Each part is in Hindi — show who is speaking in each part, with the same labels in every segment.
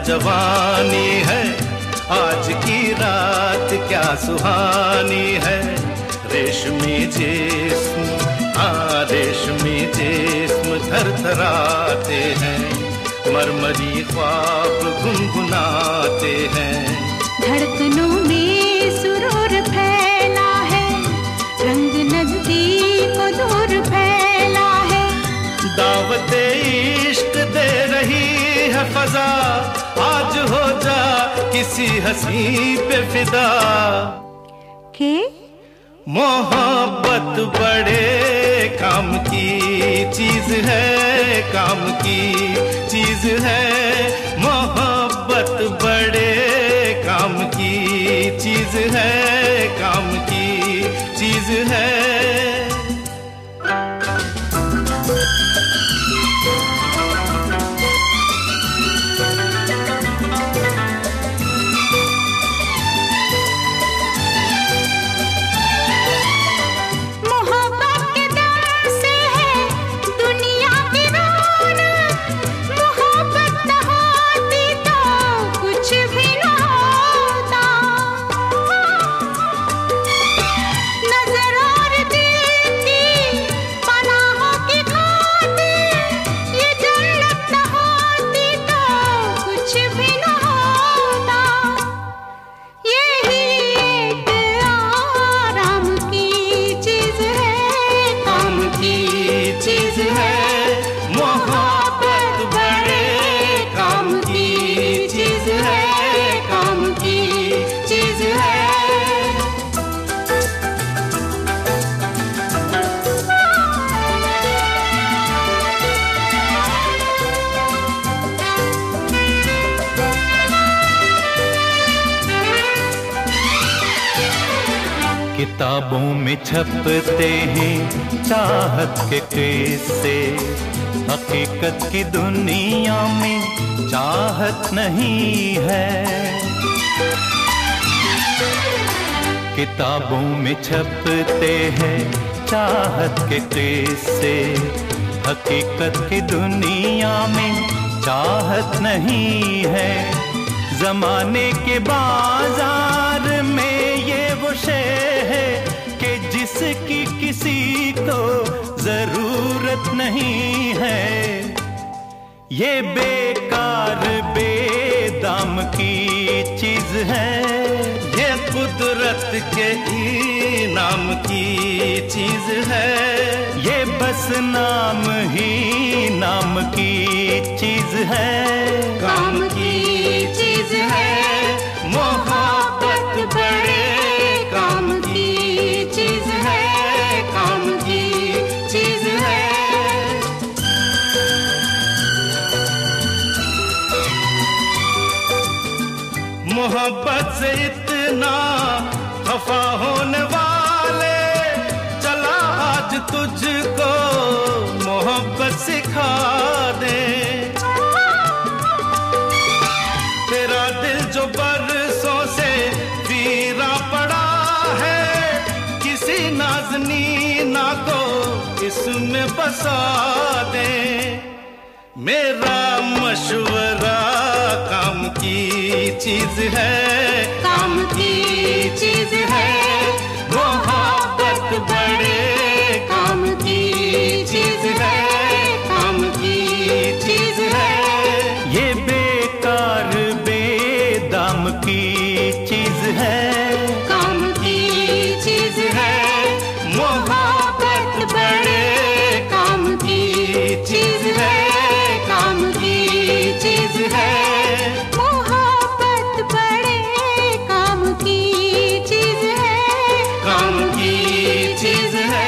Speaker 1: जवानी है, आज की रात क्या सुहानी है। रेशमी जिस्म, रेशमी जिस्म थरथराते हैं, मरमरी ख्वाब गुनगुनाते हैं।
Speaker 2: धड़कनों में सुरूर फैला है, रंग नजदीक दूर फैला है।
Speaker 1: दावते इश्क दे रही है फजा, आज हो जा किसी हंसी पे फिदा।
Speaker 2: के
Speaker 1: मोहब्बत बड़े काम की चीज है, काम की चीज है। मोहब्बत बड़े काम की चीज है, काम की चीज है।
Speaker 3: किताबों में छपते हैं चाहत के किस्से, हकीकत की दुनिया में चाहत नहीं है। किताबों में छपते हैं चाहत के किस्से, हकीकत की दुनिया में चाहत नहीं है। जमाने के बाजार में ये वो शे है कि जिसकी किसी को जरूरत नहीं है। ये बेकार बेदाम की चीज है,
Speaker 1: ये कुदरत के इनाम की चीज है।
Speaker 3: ये बस नाम ही नाम की चीज है,
Speaker 1: काम की चीज है। मोहब्बत बड़े काम की चीज है, काम की चीज है। मोहब्बत से इतना खफा होने वाले, चला आज तुझको मोहब्बत सिखा दे। तेरा दिल जो बरसों से वीरा पड़ा है, किसी नाज़नीना को इसमें बसा दे। मेरा मशवरा काम की चीज है, काम की चीज है। मोहब्बत बड़े काम की चीज है, काम की चीज है।
Speaker 3: ये बेकार बेदाम की चीज है,
Speaker 1: काम की चीज है। मोहब्बत बड़े काम की चीज है, काम की चीज है।
Speaker 2: मोहब्बत बड़े काम की चीज है,
Speaker 1: काम की चीज है।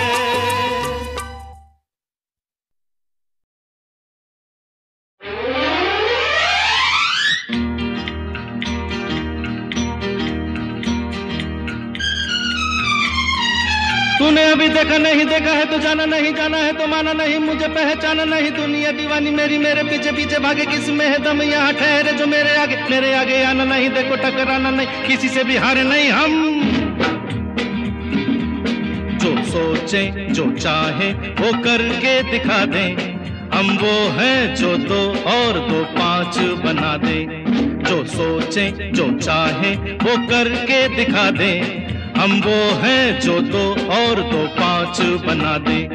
Speaker 1: तूने अभी देखा नहीं देखा है तो जाना नहीं, जाना है तो माना नहीं, मुझे पहचाना नहीं। दुनिया दीवानी मेरी मेरे पीछे पीछे भागे, किस में है दम यहाँ ठहरे जो मेरे आगे आना नहीं। देखो टकराना नहीं, किसी से भी हारे नहीं हम। जो सोचे जो चाहे वो करके दिखा दें, हम वो हैं जो 2 और 2 5 बना दें। जो सोचें जो चाहे वो करके दिखा दें, हम वो हैं जो दो और दो पांच बना दें।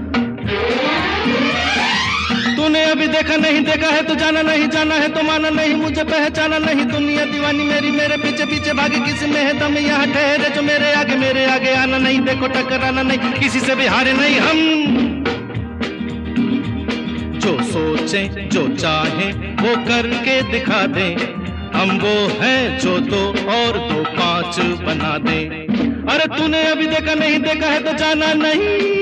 Speaker 1: तूने अभी देखा नहीं देखा है तो जाना नहीं, जाना है तो माना नहीं, मुझे पहचाना नहीं, दुनिया दीवानी मेरी मेरे पीछे पीछे भागे, किसी में है दम यहाँ ठहरे जो मेरे आगे आना नहीं, देखो टकराना नहीं, किसी से भी हारे नहीं हम। जो सोचें जो चाहे वो करके दिखा दें, हम वो हैं जो दो और दो पांच बना दें। अरे तूने अभी देखा नहीं देखा है तो जाना नहीं।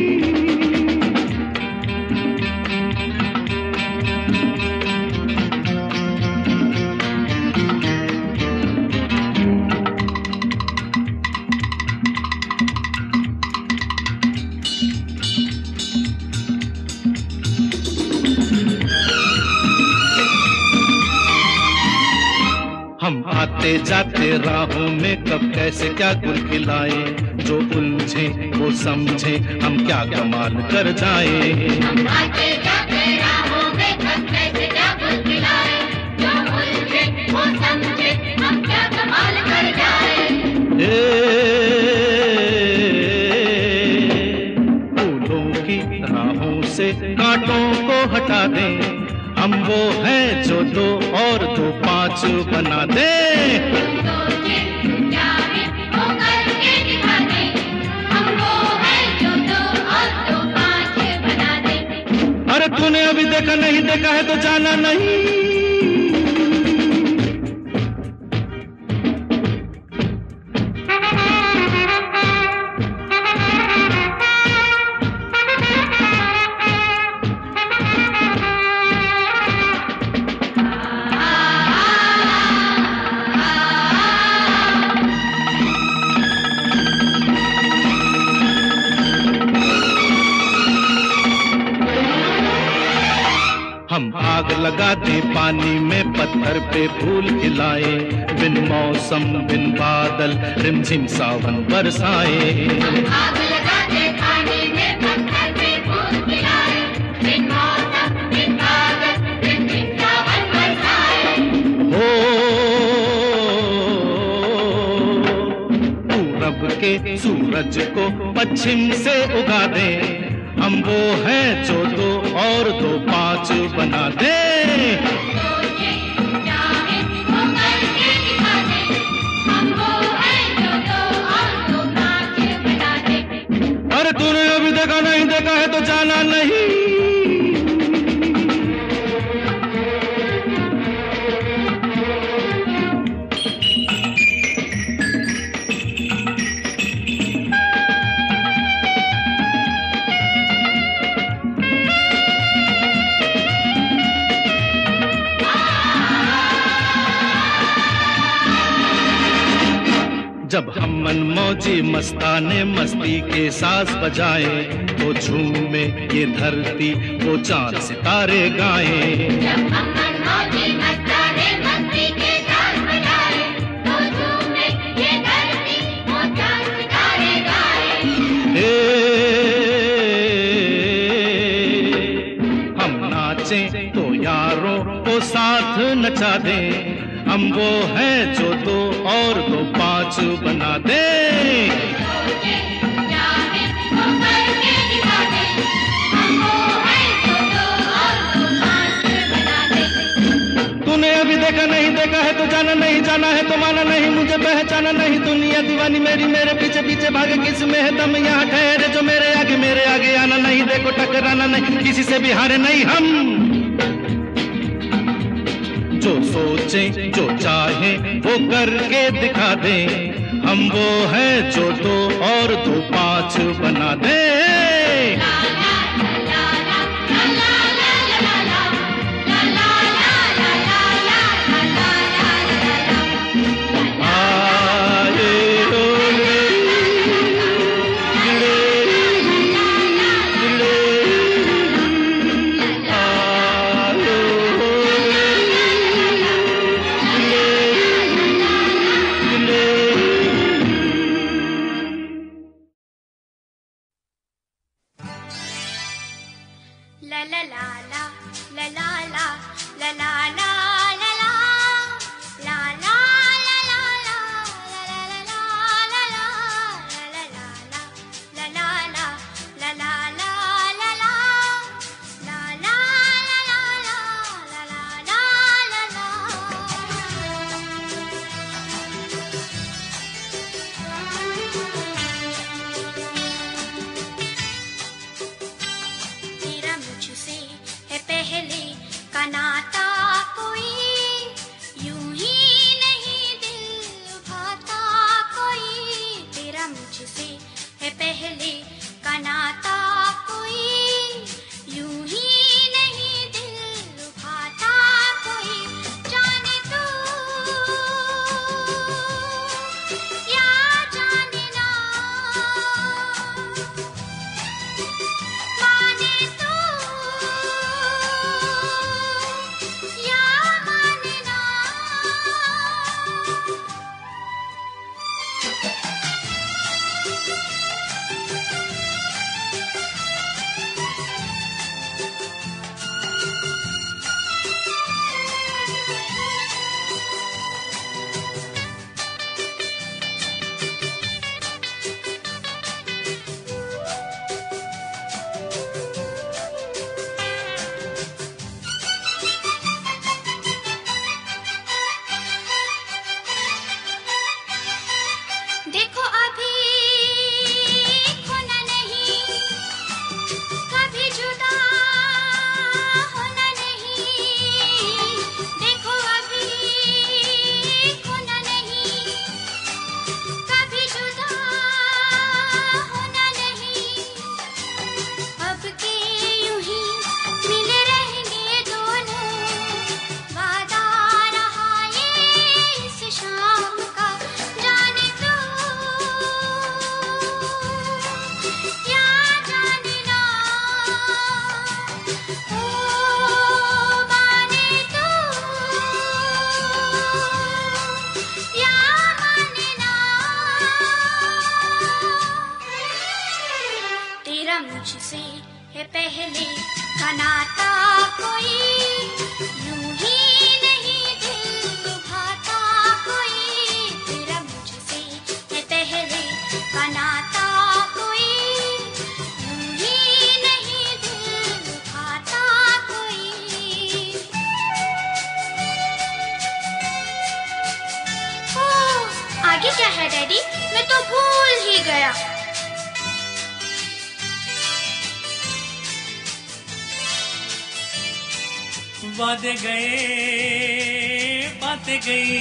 Speaker 1: हम आते जाते राहों में कब कैसे क्या गुल खिलाए, जो उलझे वो समझे हम क्या कमाल कर जाए।
Speaker 4: हम आते जाते राहों में कब कैसे क्या गुल खिलाए, जो उलझे वो समझे हम क्या कमाल कर जाए।
Speaker 1: फूलों की राहों से कांटों को हटा दें, हम वो हैं जो दो और दो पांच बना दे।
Speaker 4: सोचे चाहे वो करके दिखा दे, हम वो हैं जो दो और दो पांच बना दे।
Speaker 1: अरे तूने अभी देखा नहीं देखा है तो जाना नहीं। हम आग लगा दे पानी में, पत्थर पे फूल खिलाए, बिन मौसम बिन बादल रिमझिम सावन बरसाए।
Speaker 4: आग लगा दे पानी में, पत्थर पे फूल खिलाए, बिन मौसम बिन बादल रिमझिम सावन बरसाए।
Speaker 1: हो पूरब के सूरज को पश्चिम से उगा दे, हम वो हैं जो दो और दो पांच बना दे।
Speaker 4: सोचे चाहे वो करके दिखा दे, हम वो हैं जो दो और दो पांच बना दे।
Speaker 1: अरे तूने अभी देखा नहीं देखा है तो जाना नहीं। जब हम मनमौजी मस्ताने मस्ती के साज बजाए, तो झूमे ये धरती वो चांद सितारे गाए।
Speaker 4: जब हम मनमौजी मस्ताने मस्ती के साथ बजाए, तो झूमे ये धरती वो चांद सितारे गाए।
Speaker 1: हम नाचे तो यारों को साथ नचा दें, हम वो हैं जो दो और दो पांच बना दे।
Speaker 4: सोचे चाहे वो करके दिखा दे, हम वो हैं जो दो और दो पांच बना दे।
Speaker 1: तूने अभी देखा नहीं देखा है तो जाना नहीं, जाना है तो माना नहीं, मुझे पहचाना नहीं, दुनिया दीवानी मेरी मेरे पीछे पीछे भागे, किस में है दम यहाँ ठहरे जो मेरे आगे आना नहीं, देखो टकराना नहीं, किसी से भी हारे नहीं हम। जो सोचे जो चाहे वो करके दिखा दें, हम वो हैं जो दो और दो पांच बना दे।
Speaker 4: la la la la la la la la la la la la है पहले का नाता कोई, यूं ही नहीं दिल लुभाता कोई, तेरा मुझसे है पहले का नाता कोई, यूं ही नहीं दिल लुभाता कोई। आगे क्या है डैडी? मैं तो भूल ही गया।
Speaker 5: वादे गए बातें गई,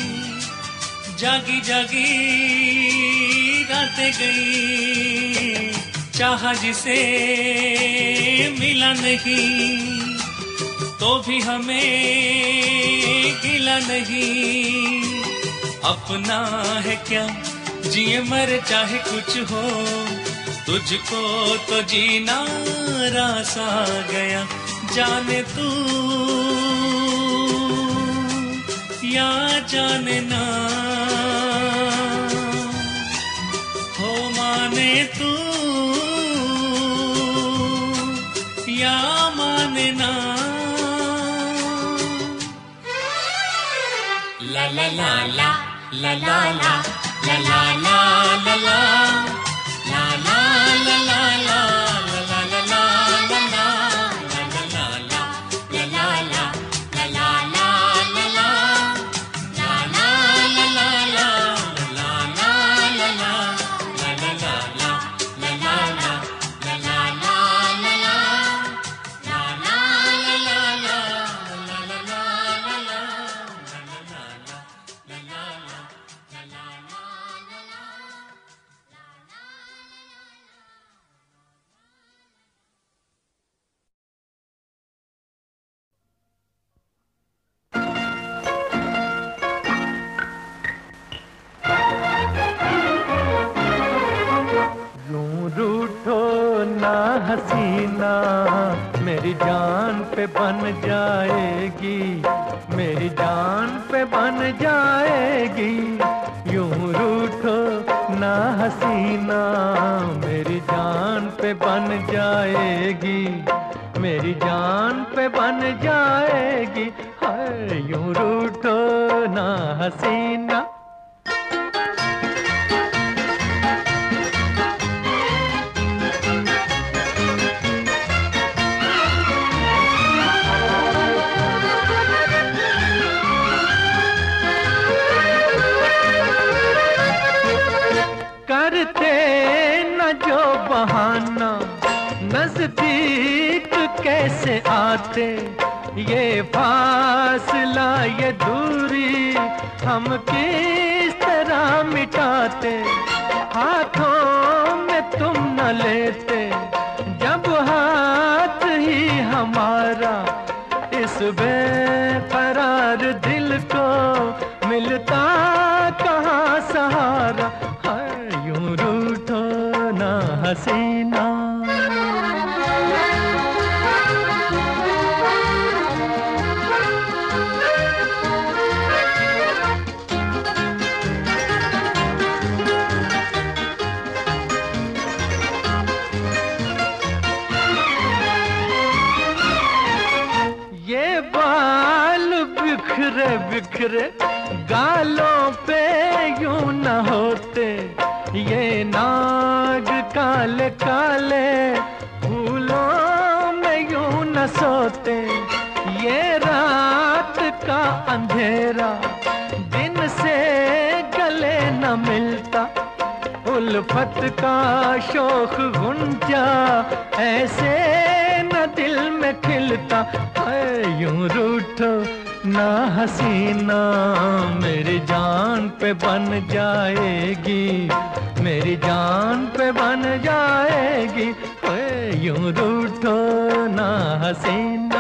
Speaker 5: जागी जागी रातें गई, चाहा जिसे मिला नहीं, तो भी हमें गिला नहीं। अपना है क्या जिए मर चाहे कुछ हो, तुझको तो जीना रास आ गया। जाने तू या जाने ना, हो माने तू या माने ना। ला ला ला ला ला ला ला ला ला ला ला ला ला ला ला ला ला
Speaker 3: हसीना मेरी जान पे बन जाएगी, मेरी जान पे बन जाएगी। यूं रूठो ना हसीना मेरी जान पे बन जाएगी, मेरी जान पे बन जाएगी। हाय यूं रूठो ना हसीना। करते न जो बहाना नजदीक कैसे आते, ये फासला ये दूरी हम किस तरह मिटाते। हाथों में तुम न लेते जब हाथ ही हमारा, इस बेकरार दिल को मिलता कहाँ सहारा। यूं रूठो ना हसीना। ये बाल बिखरे बिखरे गालों पे यूं न होते, ये नाग काले काले फूलों में यूं न सोते। ये रात का अंधेरा दिन से गले न मिलता, उल्फत का शोख गुंजा ऐसे न दिल में खिलता। है यूं रूठो ना हसीना मेरी जान पे बन जाएगी, मेरी जान पे बन जाएगी। यूं रूठो ना हसीना।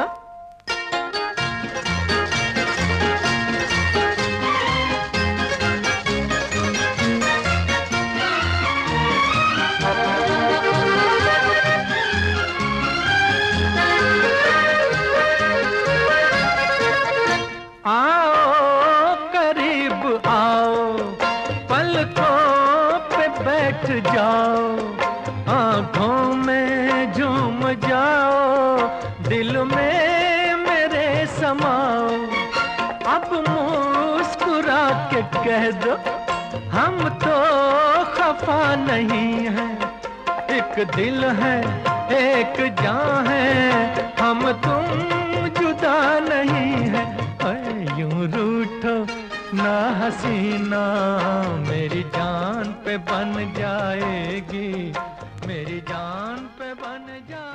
Speaker 3: आओ करीब आओ, पलकों पे बैठ जाओ, आँखों में झूम जाओ। कह दो हम तो खफा नहीं है, एक दिल है एक जान है, हम तुम जुदा नहीं है। यूं रूठो ना हसीना, मेरी जान पे बन जाएगी, मेरी जान पे बन जाएगी।